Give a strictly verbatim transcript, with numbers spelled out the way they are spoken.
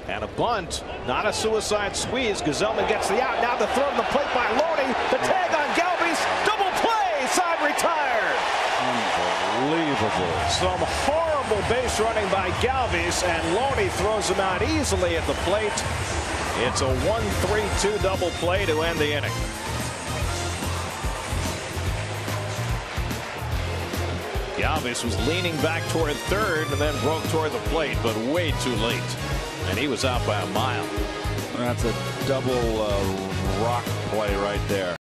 And a bunt, not a suicide squeeze. Gsellman gets the out. Now the throw to the plate by Loney. The tag on Galvis. Double play. Side retired. Unbelievable. Some horrible base running by Galvis, and Loney throws him out easily at the plate. It's a one three two double play to end the inning. Galvis was leaning back toward third and then broke toward the plate, but way too late. And he was out by a mile. That's a double uh, rock play right there.